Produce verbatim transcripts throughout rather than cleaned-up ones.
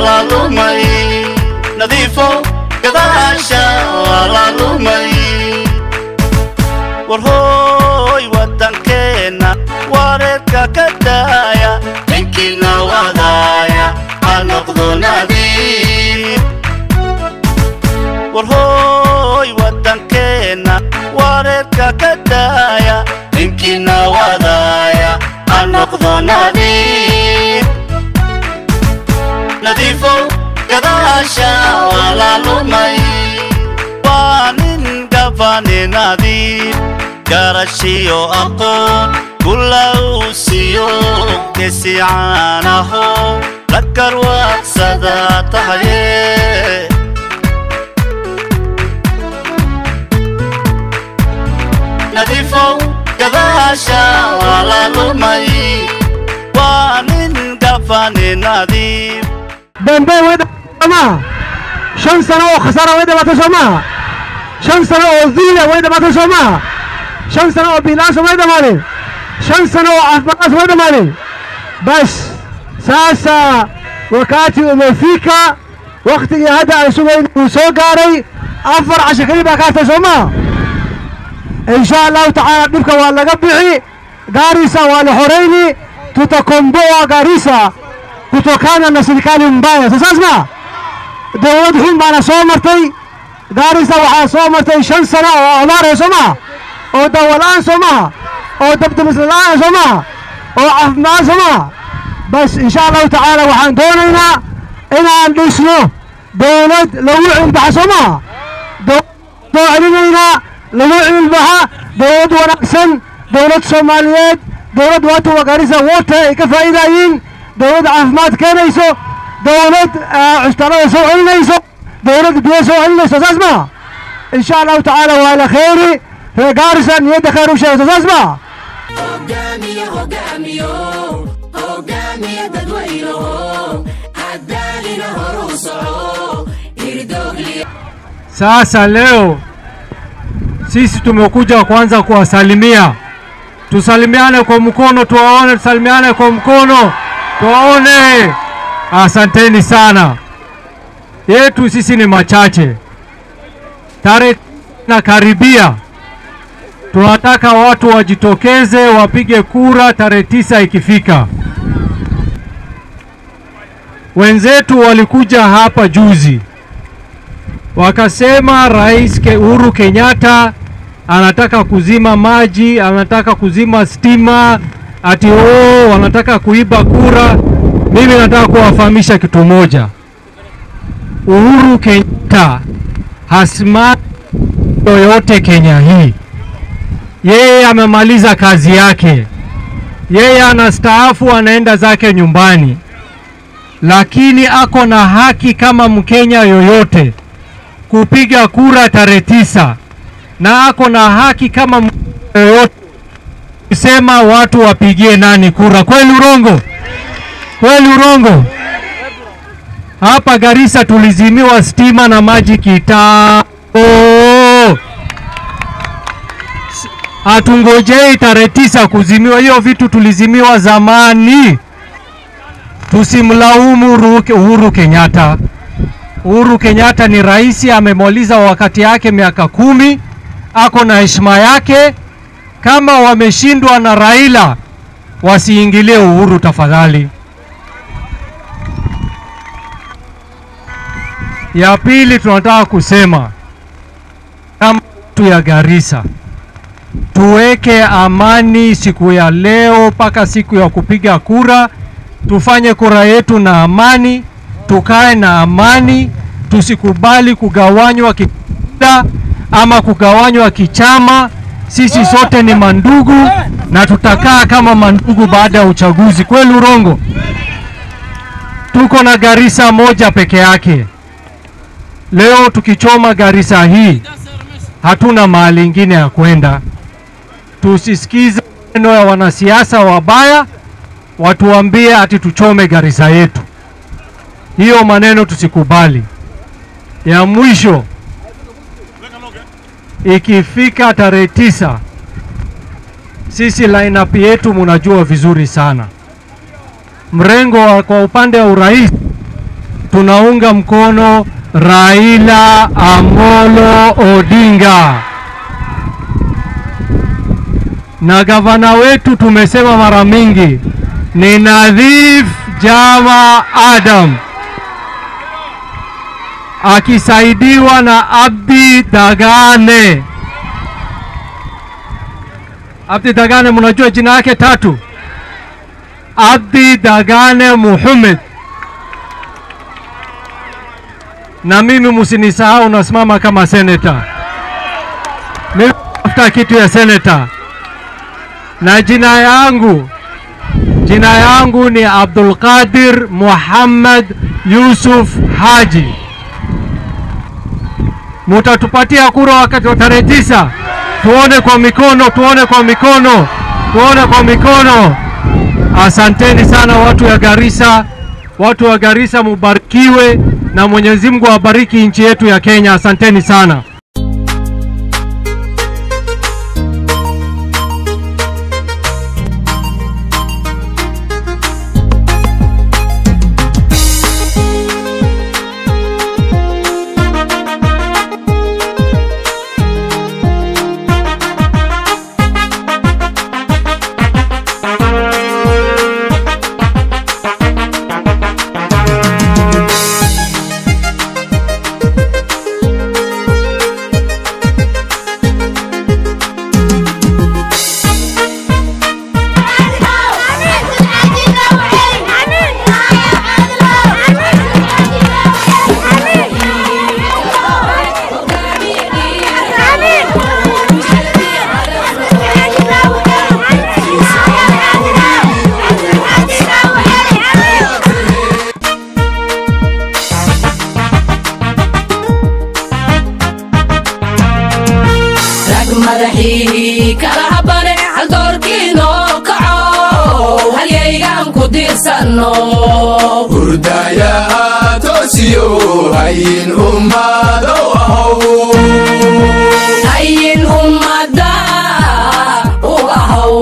wala lumay nadiifo gadaasha wala lumay warhooy wadankeena wareerka ka daaya ninkina wadaaya ha noqdo nadiif warhooy wadankeena wareerka ka daaya ninkina wadaaya ha noqdo nadiif nadiifo gadaasha wala lumay waa nin gafane nadiif garashiyo aqoon kula uusiyo kesicaanaho la garwaaqsada tahaye nadiifo gadaasha wala lumay waa nin gafane nadiif dambe wada ma shan sano oo khasara wada ma tasoma shan sano oo zila wada ma tasoma shan sano oo bilaas wada male shan sano oo afbaas wada male bas sasa wakati umefika wakati hada asubuhi soo gaaray afar casho kaliya ka tasoma insha Allah ta'ala dhibka waa laga bixi Garissa waa la horeyni tutakomboa Garissa kutokana na serikali mbaya sasa dawlad xun bana soo martay Garissa waxa soo martay shan sano oo abaar soma oo dawalaan soma oo dabdamislaan soma oo afmaan soma bas insha Allah ta'ala waxaan doonaynaa inaan dhisno dawlad lagu cilbaxa soma dawladna lagu cilbaxa dawlad wanaagsan dawlad Soomaaliyeed dawlad wato Garissa wata ay ka faa'iidayin dawlad caafimaad keenayso dawlad custalada soo celinayso dawlad biyo soo celinayso saasma insha Allah ta'ala wala khairi Garissa niyada khairu shay saasma hogaamiyo hogaamiyo hogaamiyo dadweyno adalina horuso irdogli sasa leo sisi tumekuja kwanza kuwasalimia tusalimiane kwa mkono tuwaone tusalimiane kwa mkono tuwaone asanteni sana yetu sisi ni machache tarehe na karibia tunataka watu wajitokeze wapige kura tarehe tisa ikifika wenzetu walikuja hapa juzi wakasema Rais Uhuru Kenyatta anataka kuzima maji anataka kuzima stima ati oh wanataka kuiba kura mimi nataka kuwafahamisha kitu moja Uhuru Kenyatta hasima yoyote Kenya hii yeye amemaliza kazi yake yeye anastaafu anaenda zake nyumbani lakini ako na haki kama Mkenya yoyote kupiga kura tarehe tisa na ako na haki kama yoyote kusema watu wapigie nani kura kweli urongo kweli urongo hapa Garissa tulizimiwa stima na maji kitambo hatungojei tarehe tisa kuzimiwa hiyo vitu tulizimiwa zamani tusimlaumu Uhuru Kenyatta Uhuru Kenyatta ni rais amemaliza wakati yake miaka kumi ako na heshima yake kama wameshindwa na Raila wasiingilie Uhuru tafadhali ya pili tunataka kusema kama tu ya Garissa tuweke amani siku ya leo paka siku ya kupiga kura tufanye kura yetu na amani tukae na amani tusikubali kugawanywa kikabila ama kugawanywa kichama sisi sote ni mandugu na tutakaa kama mandugu baada ya uchaguzi kweli urongo tuko na Garissa moja peke yake leo tukichoma Garissa hii hatuna mahali ingine ya kwenda tusisikize maneno ya wanasiasa wabaya watuambie ati tuchome Garissa yetu hiyo maneno tusikubali ya mwisho ikifika tarehe tisa sisi lineup yetu mnajua vizuri sana mrengo kwa upande wa urais tunaunga mkono Raila Amolo Odinga. Na gavana wetu tumesema mara mingi ni Nadhif Jama Adam, akisaidiwa na Abdi Dagane. Abdi Dagane, mnajua jina yake tatu? Abdi Dagane Muhammad. Na mimi msinisahau, nasimama kama senator. Mimi nafuta kitu ya senator. Na jina yangu, jina yangu ni Abdul Qadir Muhammad Yusuf Haji. Mutatupatia kura wakati wa tarehe tisa. Tuone kwa mikono, tuone kwa mikono, tuone kwa mikono. Asanteni sana watu ya Garissa. Watu wa Garissa mubarikiwe na Mwenyezi Mungu awabariki nchi yetu ya Kenya. Asanteni sana. madaxii kala habane hal doorkiino kaco hal yaygaan ku diirsano hurdaya toosiyo hayin ummado ahow hayin ummada u ahow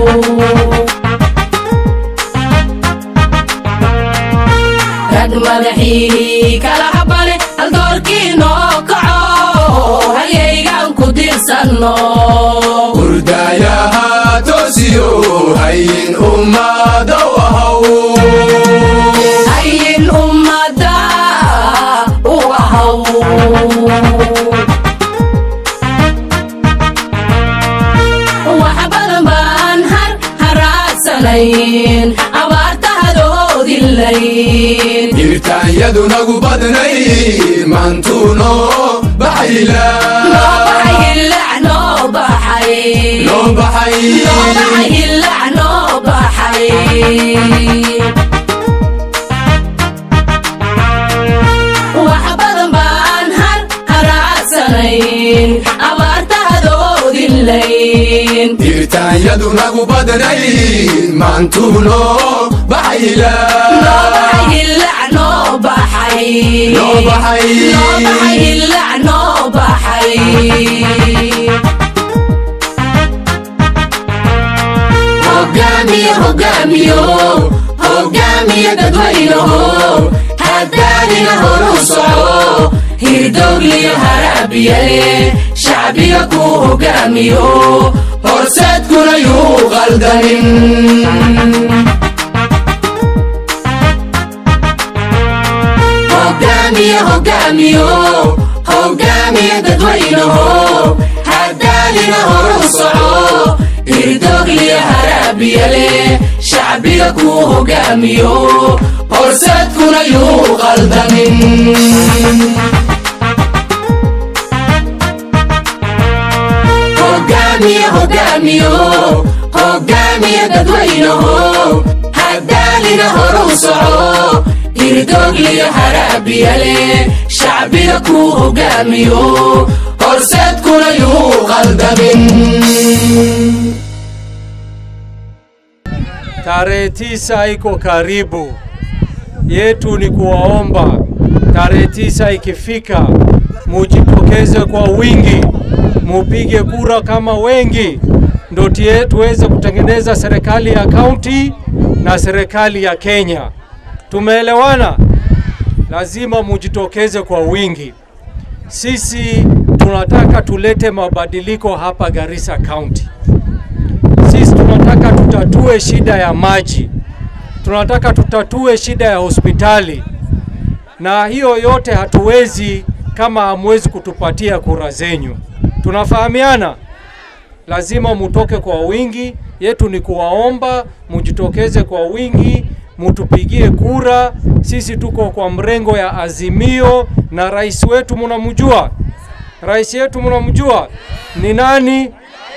rag madaxii kala habane hal doorkiino kaco hal yaygaan ku diirsano hurdaya toosiyo hayin ummado ahow hayin ummada u ahow waxa badan baan har haraadsanayn abaarta hadoodilayn jirtaanyadu nagu badnay maantuuno baxayla noo baxay hillac noo baxay noo baxay noo baxay hillac noo baxay waxa badan baan har haraadsanayn abaarta hadoodilayn jirtaanyadu nagu badnay maantuuno baxayla noo baxay hillac noo baxay noo baxay noo baxay hillac noo baxay hogaamiye hogaamiyo hogaamiye dadweynaho haddaanina horu soco hirdoogliyo haraabiyale shacbiga ku hogaamiyo horseedkuna yuu qaldanin hogaamiye hogaamiyo hogaamiye dadweynaho haddaanina horu soco hirdoogliyo haraabiyale shacbiga ku hogaamiyo horseedkuna yuu qaldanin hogaamiye hogaamiyo hogaamiye dadweynaho haddaanina horu soco hirdoogliyo haraabiyale shacbiga ku hogaamiyo horseedkuna yuu qaldamin Tarehe tisa iko karibu, yetu ni kuwaomba tarehe tisa ikifika mujitokeze kwa wingi, mupige kura kama wengi, ndo tuweze kutengeneza serikali ya kaunti na serikali ya Kenya. Tumeelewana? lazima mujitokeze kwa wingi. Sisi tunataka tulete mabadiliko hapa Garissa County. Sisi tunataka tutatue shida ya maji. Tunataka tutatue shida ya hospitali. Na hiyo yote hatuwezi kama hamwezi kutupatia kura zenyu. Tunafahamiana? Lazima mutoke kwa wingi. Yetu ni kuwaomba mujitokeze kwa wingi, mutupigie kura. Sisi tuko kwa mrengo ya Azimio na rais wetu mnamjua. Rais yetu mnamjua ni nani?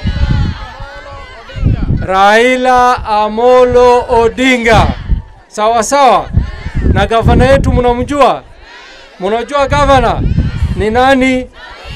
Raila Amolo Odinga. Sawa sawa. Na gavana yetu mnamjua? Mnajua gavana ni nani?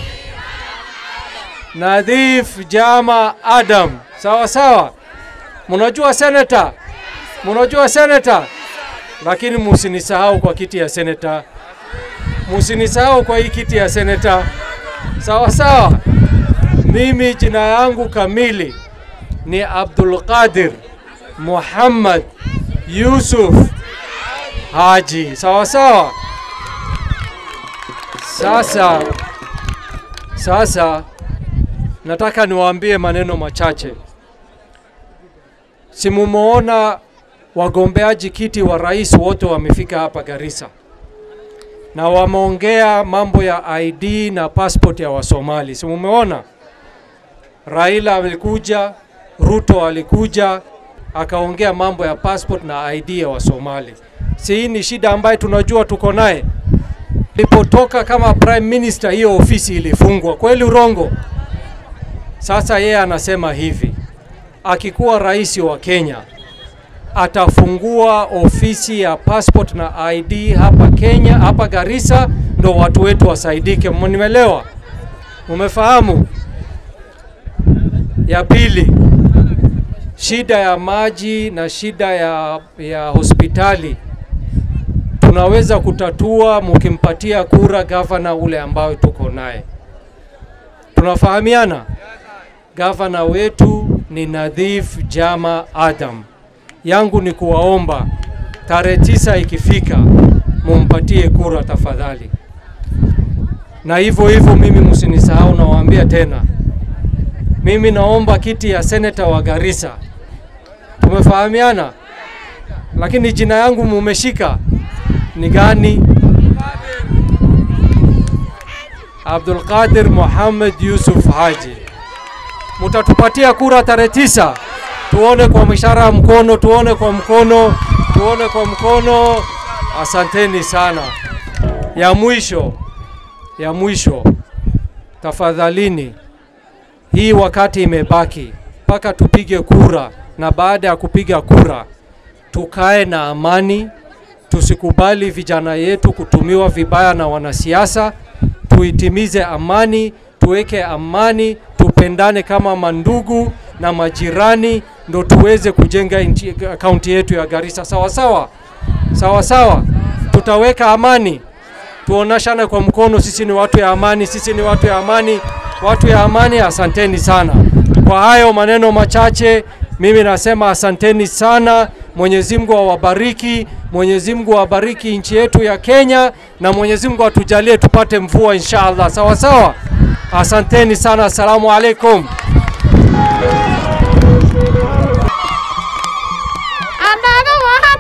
Nadhif Jama Adam. Sawa sawa. Mnajua senator? Mnajua senator? Lakini msinisahau kwa kiti ya senator. Msinisahau kwa hii kiti ya senator. Sawa sawa. Mimi jina yangu kamili ni Abdul Qadir Muhammad Yusuf Haji. Sawa sawa. Sasa sasa nataka niwaambie maneno machache. Simumeona wagombeaji kiti wa rais wote wamefika hapa Garissa. Na wameongea mambo ya I D na passport ya Wasomali. Simumeona? Raila alikuja, Ruto alikuja, akaongea mambo ya passport na I D ya Wasomali. Si hii ni shida ambayo tunajua tuko naye. Ilipotoka kama prime minister hiyo ofisi ilifungwa. Kweli urongo? Sasa yeye anasema hivi, akikuwa rais wa Kenya atafungua ofisi ya passport na I D hapa Kenya, hapa Garissa, ndo watu wetu wasaidike. Mmenielewa? Umefahamu? Ya pili, shida ya maji na shida ya, ya hospitali tunaweza kutatua mkimpatia kura gavana ule ambao tuko naye. Tunafahamiana? Gavana wetu ni Nadhif Jama Adam. Yangu ni kuwaomba tarehe tisa ikifika mumpatie kura tafadhali. Na hivyo hivyo mimi msinisahau, na waambia tena, mimi naomba kiti ya senator wa Garissa. Tumefahamiana? Lakini jina yangu mumeshika ni gani? Abdul Qadir Muhammad Yusuf Haji. Mutatupatia kura tarehe tisa. Tuone kwa mishara mkono, tuone kwa mkono, tuone kwa mkono. Asanteni sana. Ya mwisho, ya mwisho, tafadhalini, hii wakati imebaki mpaka tupige kura, na baada ya kupiga kura tukae na amani. Tusikubali vijana yetu kutumiwa vibaya na wanasiasa. Tuitimize amani, tuweke amani, tupendane kama mandugu na majirani, ndo tuweze kujenga kaunti yetu ya Garissa. Sawa sawa? Sawa sawa. Tutaweka amani. Tuonashane kwa mkono, sisi ni watu ya amani, sisi ni watu ya amani, watu ya amani. Asanteni sana. Kwa hayo maneno machache, mimi nasema asanteni sana. Mwenyezi Mungu awabariki, Mwenyezi Mungu awabariki nchi yetu ya Kenya, na Mwenyezi Mungu atujalie tupate mvua inshallah. Sawa sawa. Asanteni sana. Asalamu alaikum. Anaga